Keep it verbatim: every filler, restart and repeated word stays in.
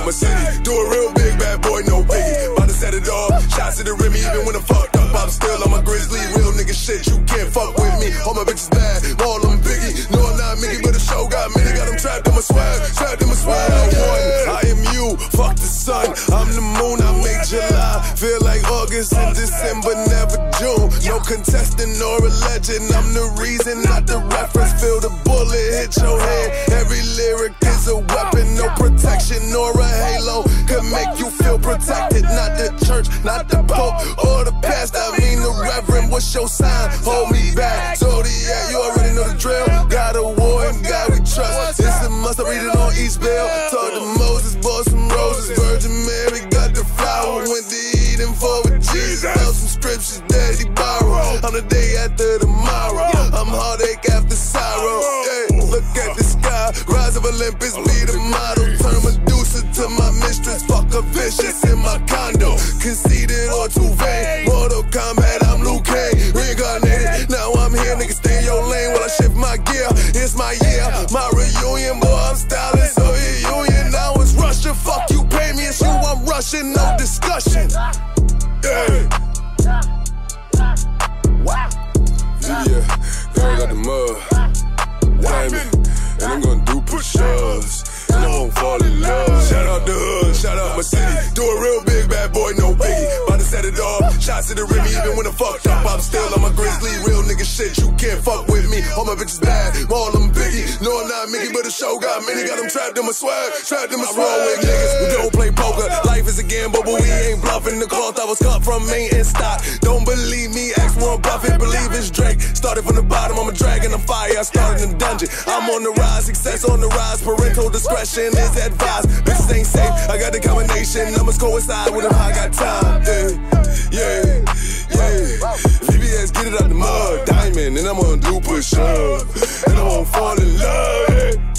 out my city. Do a real big bad boy, no biggie. About to set it off, shots to the rim, even when I'm fucked up, I'm still on my grizzly. Real nigga shit, you can't fuck with me. All my bitches bad, all of them biggie. No, I'm not Mickey, but the show got many. Got them trapped in my swag, trapped in my swag. I won, I am you, fuck the sun. I'm the moon, I make July. Feel like August and December, never June. No contestant or a legend, I'm the reason, not the reference. Feel the bullet hit your head. Every lyric is a weapon, no protection or a halo can make you feel protected. Not the church, not the pope or the pastor, I mean the reverend. What's your sign? Hold me back. Zodiac, you already know the drill. God of war and God we trust. It's a must, I read it on East Bill. Talk to Moses, bought some roses. Virgin Mary got the flower. Went to Eden for with Jesus. Now some scriptures that he borrowed. I'm the day after tomorrow. I'm heartache after sorrow. Hey, look at the sky. Rise of Olympus, be the model. Turn Medusa to my mistress. Fuck a vicious in my condo. Conceited or too vain. Mortal Kombat, I'm Liu Kang. Reincarnated, now I'm here. Niggas stay in your lane while I shift my gear. It's my year, my reunion. Boy, I'm styling, so reunion. Now it's Russia. Fuck you, pay me, it's you, I'm rushing. No discussion. Yeah. Yeah, girl got the mud. Diamond, and I'm gonna do push-ups. And I won't fall in love. Shout out the hood, shout out my city. Do a real big bad boy, no biggie. About to set it off, shots to the rim, even when I'm fucked up, I'm still on my grizzly. Real nigga shit, you can't fuck with me. All my bitches bad, all of them biggie. No, I'm not Mickey, but the show got many. Got them trapped in my swag, trapped in my swag. With niggas who don't play poker. Life is a gamble, but we ain't bluffing. The cloth I was cut from main and stock. Don't believe me, ask Warren Buffett. Believe it's Drake. Started from the bottom, I'm a dragon on fire. I started in the dungeon. I'm on the rise, success on the rise. Parental discretion is advised. Bitches ain't safe, I got the combination. Numbers coincide with them, I got time. Yeah, yeah, yeah. V B S, get it out the mud. Diamond, and I'm gonna do push up. And I won't fall in love, yeah.